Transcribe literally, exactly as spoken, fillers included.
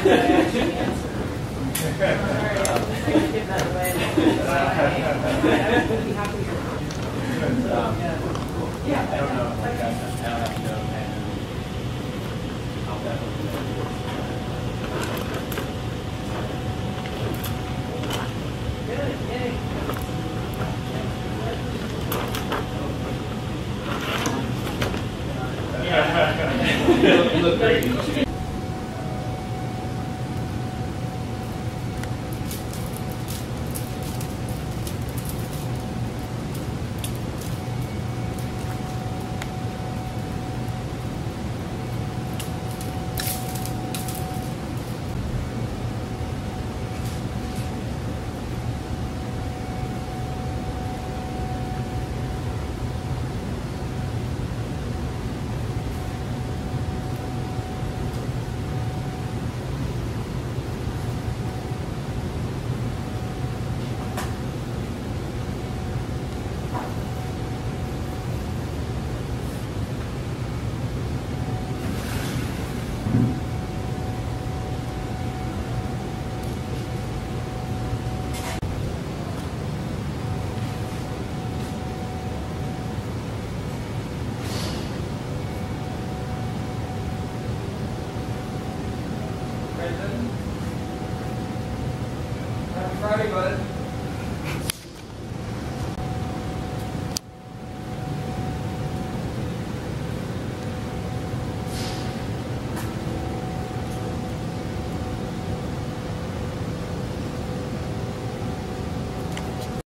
give that away. Yeah, I don't know. Like, I don't have to know. I'll definitely know. Good, yay. Yeah. You look great.